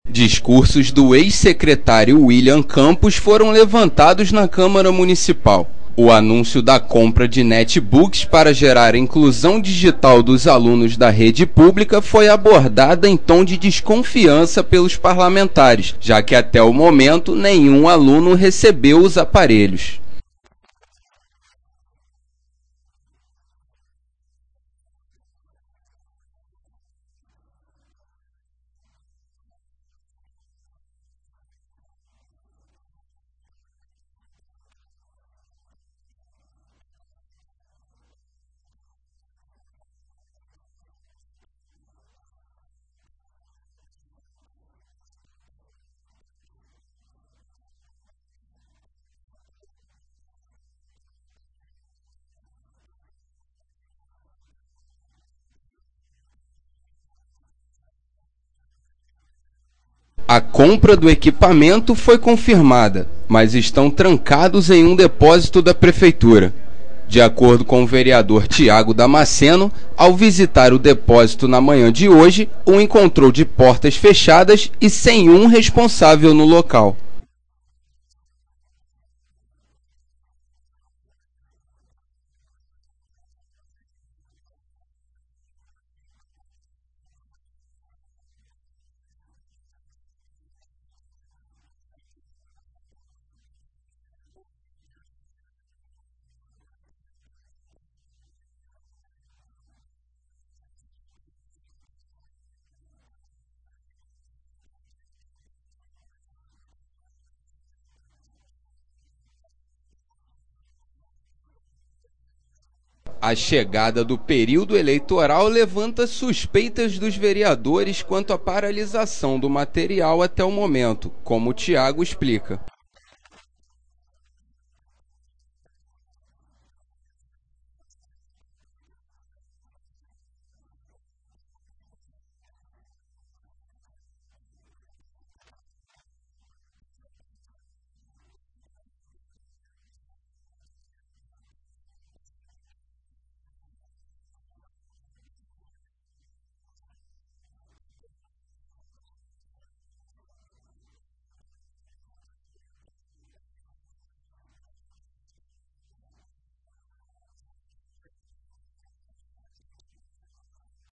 Discursos do ex-secretário William Campos foram levantados na Câmara Municipal. O anúncio da compra de netbooks para gerar a inclusão digital dos alunos da rede pública foi abordada em tom de desconfiança pelos parlamentares, já que até o momento nenhum aluno recebeu os aparelhos. A compra do equipamento foi confirmada, mas estão trancados em um depósito da Prefeitura. De acordo com o vereador Tiago Damasceno, ao visitar o depósito na manhã de hoje, o encontrou de portas fechadas e sem um responsável no local. A chegada do período eleitoral levanta suspeitas dos vereadores quanto à paralisação do material até o momento, como o Tiago explica.